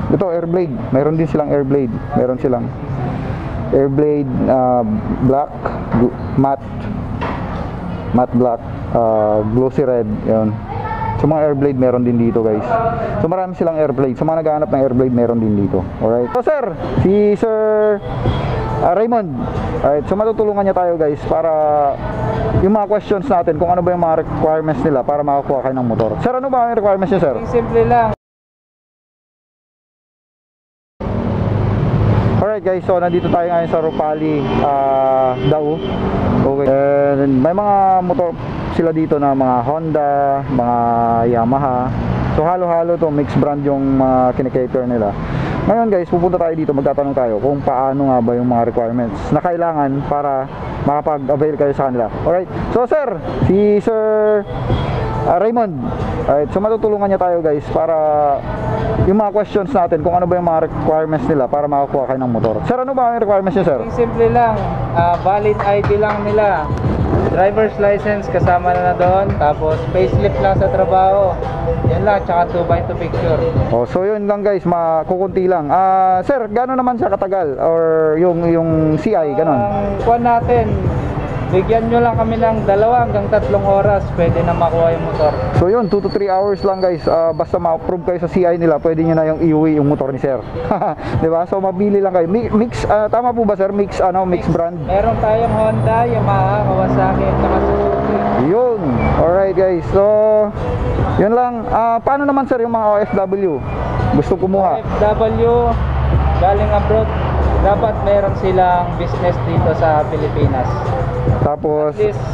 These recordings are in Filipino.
Ito, Airblade. Meron din silang Airblade. Meron silang Airblade black, matte black, glossy red. Yun. So mga Airblade meron din dito guys. So marami silang Airblade. So mga naghahanap ng Airblade meron din dito. Alright. So sir, si Sir Raymond. Alright. So matutulungan niya tayo guys para yung mga questions natin kung ano ba yung mga requirements nila para makakuha kayo ng motor. Sir, ano ba yung requirements niya sir? Simple lang. Alright guys, so nandito tayo ngayon sa Rupali, Dao. Okay. And may mga motor sila dito na mga Honda, mga Yamaha. So halo-halo to, mixed brand yung kinikater nila. Ngayon guys, pupunta tayo dito, magtatanong tayo kung paano nga ba yung mga requirements na kailangan para makapag-avail kayo sa kanila. Alright, so sir, si Sir Raymond. Alright, so matutulungan niya tayo guys para yung mga questions natin kung ano ba yung mga requirements nila para makakuha kayo ng motor. Sir, ano ba yung requirements niya sir? Simple lang. Valid ID lang nila. Driver's license kasama na doon. Tapos payslip lang sa trabaho. Yan lang, tsaka 2x2 picture. Oh, so yun lang guys, makukunti lang. Sir, gano'n naman siya katagal? Or yung CI, gano'n? Kuha natin, bigyan nyo lang kami ng 2 hanggang 3 oras, pwede na makuha yung motor. So yun, 2 to 3 hours lang guys. Basta ma-approve kayo sa CI nila, pwede nyo na yung iuwi yung motor ni sir. Diba? So mabili lang kayo. Mix, tama po ba sir? Mix brand? Meron tayong Honda, Yamaha, Kawasaki, at saka Suzuki. Yun. Alright guys. So yun lang. Paano naman sir yung mga OFW? Gusto kumuha? OFW, galing abroad, dapat meron silang business dito sa Pilipinas. Tapos at least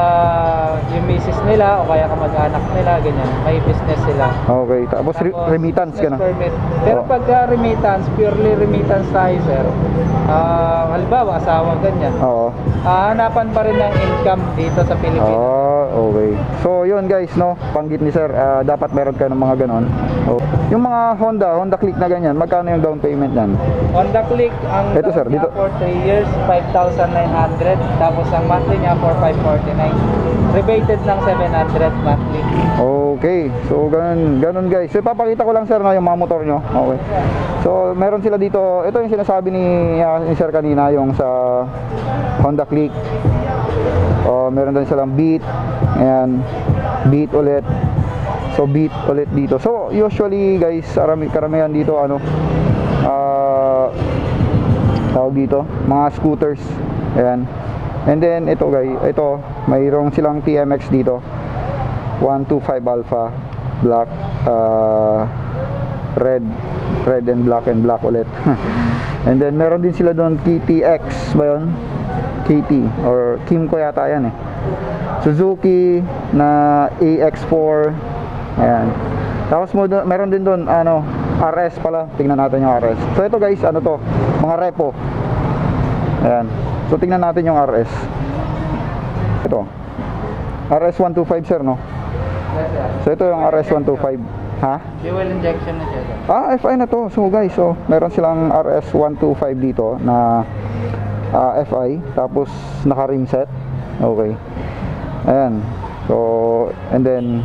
yung misis nila o kaya kamag-anak nila, ganyan, may business sila. okay. Tapos remittance ka na. Pero pagka remittance, purely remittance tayo sir, halimbawa asawa ganyan, Oo. hanapan pa rin ng income dito sa Pilipinas. Okay. So yun guys, no, panggit ni sir, dapat meron kayo ng mga ganon. Yung mga Honda Click na ganyan, magkano yung down payment niyan? Honda Click, ang ito sir, dito for 3 years 5,900, tapos ang monthly niya for 549, rebated ng 700 monthly. Okay. So ganun guys. So ipapakita ko lang sir, no, yung mga motor nyo. Okay. So meron sila dito, ito yung sinasabi ni sir kanina, yung sa Honda Click. Meron din silang Beat. Ayan, Beat ulit. So Beat ulit dito. So usually guys, karamihan dito tawag dito, mga scooters. Ayan. And then ito guys, ito mayroong silang TMX dito. 125 Alpha black, red and black ulit. And then meron din sila doon KTX ba yun? KT or Kimco yata yan eh. Suzuki na AX4. Ayan. Tapos meron din doon RS pala. Tingnan natin yung RS. So ito guys, to? Mga repo. Ayan. So tingnan natin yung RS. Ito. RS 125 sir, no? Yes, sir. So ito yung RS 125. Ha? Fuel injection na siya. FI na to. So guys, meron silang RS 125 dito na FI, tapos naka rim set. Okay. Ayan. So and then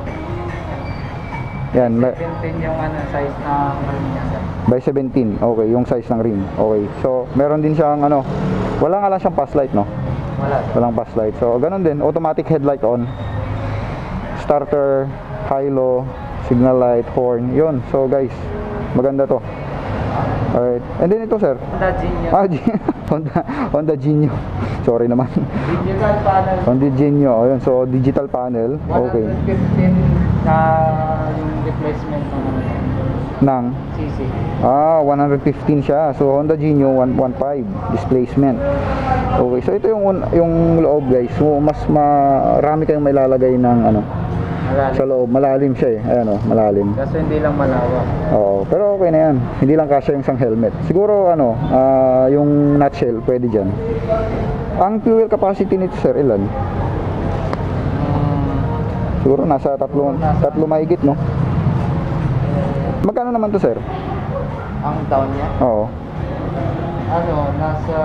yan, 17 yung size ng rim niya sir. by 17. Okay, yung size ng rim. Okay. So meron din siyang wala nga lang siyang pass light, no? Walang pass light. So ganun din, automatic headlight on. Starter, high-low, signal light, horn. Yun. So guys, maganda to. Alright. And then ito sir, Honda Genio. Sorry naman. Digital panel. Honda Genio. Ayun. So digital panel. Okay. 115 na yung replacement ng CC. 115 siya. So Honda Genio 115 displacement. Okay. So ito yung loob guys. So mas marami kayong mailalagay ng Malalim. sa loob. Malalim siya eh. Ayan malalim. Kaso hindi lang malawak. Oo, pero okay na yan. Hindi lang kasya yung isang helmet. Siguro yung nutshell pwede dyan. Ang fuel capacity nito sir, ilan? Siguro nasa tatlo mahigit, no? Magkano naman to sir? Ang taon niya? Oo. Nasa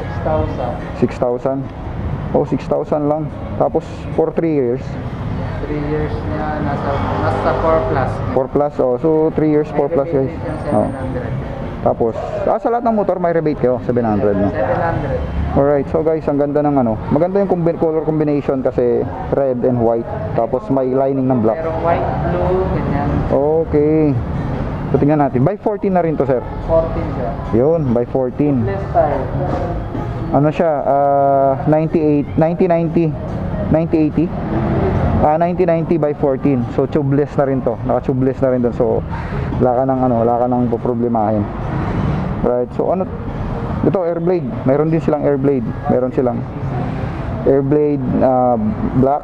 6,000. 6,000. 6,000 lang. Tapos for 3 years. 3 3 years niya, nasa 4 plus. 4 plus, oh. So 3 years, 4 plus guys. Rebate yung Oh. 700. Tapos, sa lahat ng motor may rebate kayo, 700 no. 700. Alright, so guys, ang ganda ng ano. Maganda yung color combination kasi red and white. Tapos may lining ng black. Pero white, blue, ganyan. Okay. So tingnan natin. By 14 na rin to, sir. 14 siya. Yun, by 14. Less tire. Ano siya? 98, 9090, 9080. 9090 by 14. So tubeless na rin to. Naka-tubeless na rin doon. So wala ka nang poproblemahin. Right. So ano ito, airblade. Mayroon din silang airblade. Meron silang airblade black,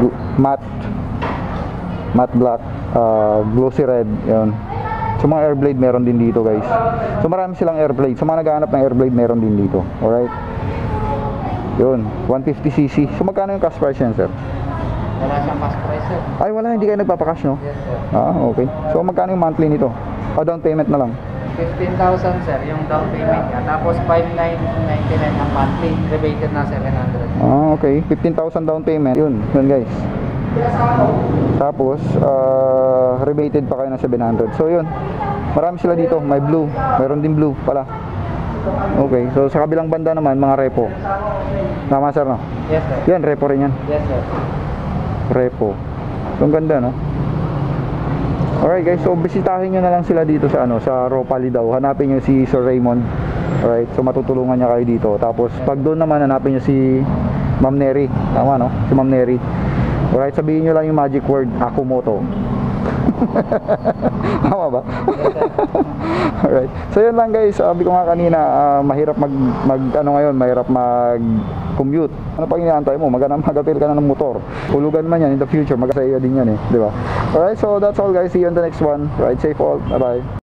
matte black, glossy red. 'Yun. So mga airblade meron din dito, guys. So marami silang airblade. So mga naghahanap ng airblade meron din dito. Alright. Yun, 150cc. So magkano yung cash price yan, sir? Wala siyang cash price, sir. Ay, wala, hindi kayo nagpapakash, no? Yes, sir. Okay. So magkano yung monthly nito? O down payment na lang? 15,000, sir, yung down payment niya. Tapos 5,999 ang monthly. Rebated na 700. Okay. 15,000 down payment. Yun guys. Tapos rebated pa kayo ng 700. So yun, marami sila dito. May blue, mayroon din blue pala. Okay, so sa kabilang banda naman mga repo. Tama, sir, no? Yes, sir. Yan, repo rin yan. Yes, sir. Repo. So ang ganda, no? Alright guys, so bisitahin nyo na lang sila dito sa sa Ropali daw. Hanapin nyo si Sir Raymond. Alright, so matutulungan niya kayo dito. Tapos pag doon naman hanapin nyo si Ma'am Neri. Tama, no? Si Ma'am Neri. Alright, sabihin nyo lang yung magic word, Akumoto. Tama ba? Alright. So yun lang guys, sabi ko nga kanina, mahirap mahirap mag-commute. Ano pang inaantay mo? Mag-apil ka na ng motor. Hulugan man yan in the future, mag-asaya din yan eh, di ba? Alright, so that's all guys. See you on the next one. Ride safe all. Bye-bye.